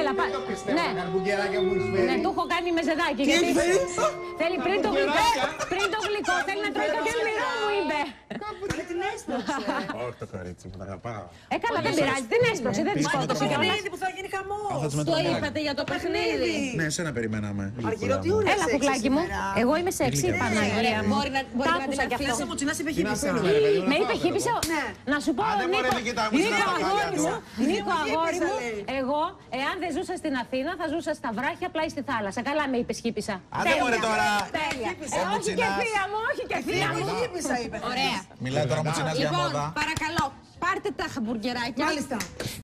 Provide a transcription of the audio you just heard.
Έλα, ναι. Ναι, του έχω κάνει μεζεδάκι. Γιατί θέλει πριν το γλυκό, θέλει να τρώει κάτι αλμυρό, μου είπε. Αλλά την έσπρωξε. Όχι το κορίτσι μου, τα αγαπάω. Καλά, δεν πειράζει, την έσπρωξε, δεν τη σκότωσε κιόλας. παιχνίδι που θα γίνει χαμός. Το είπατε για το παιχνίδι. Ναι, εσένα περιμέναμε. Αργυρό, τι ωραία. Έλα, κουκλάκι μου. Εγώ είμαι σεξι, Παναγία μου. Μπορεί να την κι αυτό. Φλέσσα μου τσινάς είπε χύπησε. Με είπε χύπησε. Να σου πω, Νίκο, αγόρι μου, εγώ, εάν δεν ζούσα στην Αθήνα, θα ζούσα στα βράχια πλάι στη θάλασσα. Καλά με είπες χύπησα. Άντε μωρέ τώρα. Τέλεια. Όχι και θεία μου, όχι και θεία μου. Χύπησα είπε. Ωραία. Μιλάει τώρα μου τσινάς για Λοιπόν, μόδα. παρακαλώ, πάρτε τα χαμπουργκεράκια. Μάλιστα.